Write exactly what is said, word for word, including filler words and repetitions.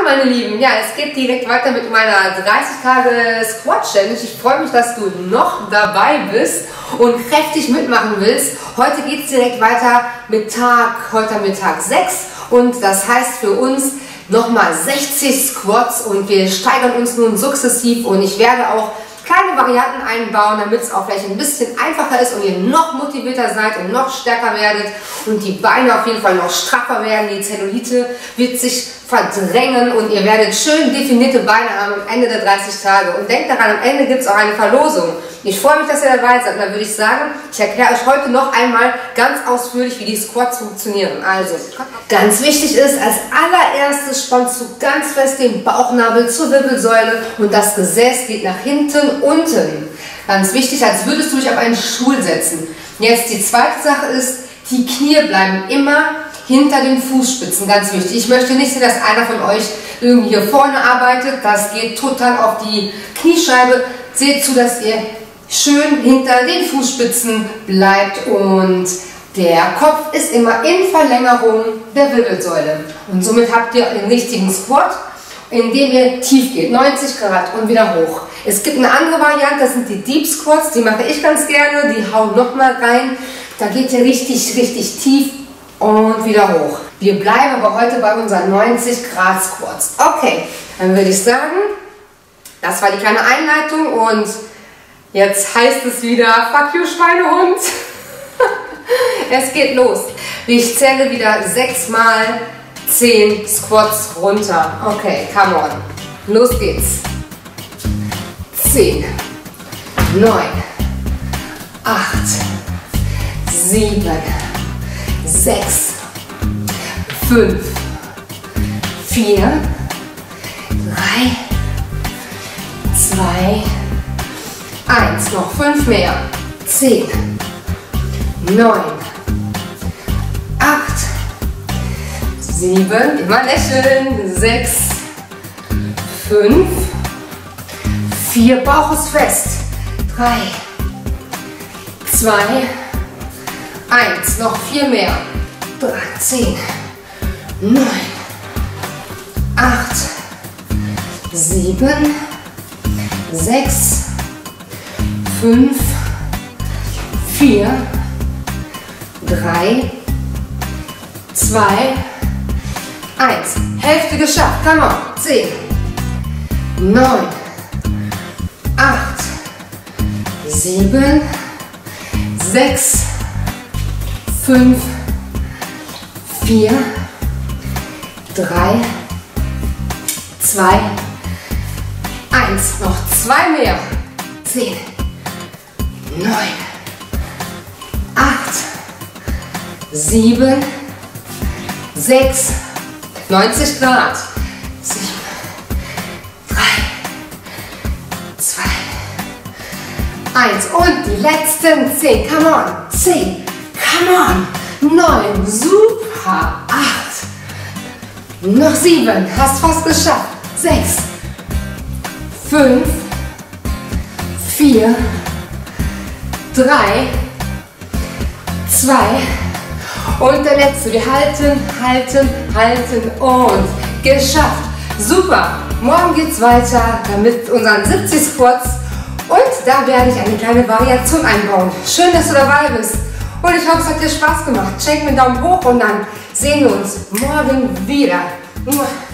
meine Lieben, ja, es geht direkt weiter mit meiner dreißig Tage Squat Challenge. Ich freue mich, dass du noch dabei bist und kräftig mitmachen willst. Heute geht es direkt weiter mit Tag, heute mit Tag sechs und das heißt für uns nochmal sechzig Squats und wir steigern uns nun sukzessiv und ich werde auch kleine Varianten einbauen, damit es auch vielleicht ein bisschen einfacher ist und ihr noch motivierter seid und noch stärker werdet und die Beine auf jeden Fall noch straffer werden. Die Zellulite wird sich verdrängen und ihr werdet schön definierte Beine haben am Ende der dreißig Tage. Und denkt daran, am Ende gibt es auch eine Verlosung. Ich freue mich, dass ihr dabei seid. Und dann würde ich sagen, ich erkläre euch heute noch einmal ganz ausführlich, wie die Squats funktionieren. Also, ganz wichtig ist, als allererstes spannst du ganz fest den Bauchnabel zur Wirbelsäule und das Gesäß geht nach hinten, unten. Ganz wichtig, als würdest du dich auf einen Stuhl setzen. Jetzt die zweite Sache ist, die Knie bleiben immer hinter den Fußspitzen, ganz wichtig. Ich möchte nicht sehen, dass einer von euch irgendwie hier vorne arbeitet. Das geht total auf die Kniescheibe. Seht zu, dass ihr schön hinter den Fußspitzen bleibt und der Kopf ist immer in Verlängerung der Wirbelsäule. Und somit habt ihr den richtigen Squat, in dem ihr tief geht, neunzig Grad und wieder hoch. Es gibt eine andere Variante, das sind die Deep Squats, die mache ich ganz gerne, die hauen nochmal rein. Da geht ihr richtig, richtig tief und wieder hoch. Wir bleiben aber heute bei unseren neunzig Grad Squats. Okay, dann würde ich sagen, das war die kleine Einleitung und jetzt heißt es wieder, fuck you Schweinehund. Es geht los. Ich zähle wieder sechs mal zehn Squats runter. Okay, come on. Los geht's. zehn, neun, acht, sieben, sechs, fünf, vier, drei, zwei, eins. Noch fünf mehr. zehn, neun, acht, sieben, immer lächeln, sechs, fünf, vier, Bauch ist fest, drei, zwei, eins, noch vier mehr, zehn, neun, acht, sieben, sechs, fünf, vier, drei, zwei, eins. Hälfte geschafft. Come on. zehn, neun, acht, sieben, sechs, fünf, vier, drei, zwei, eins. Noch zwei mehr. zehn, neun, acht, sieben, sechs, neunzig Grad, sieben, drei, zwei, eins und die letzten zehn, come on, zehn, come on, neun, super, acht, noch sieben, hast fast geschafft, sechs, fünf, vier, drei, zwei und der letzte. Wir halten, halten, halten und geschafft. Super. Morgen geht es weiter mit unseren siebzig Squats und da werde ich eine kleine Variation einbauen. Schön, dass du dabei bist und ich hoffe, es hat dir Spaß gemacht. Schenk mir einen Daumen hoch und dann sehen wir uns morgen wieder.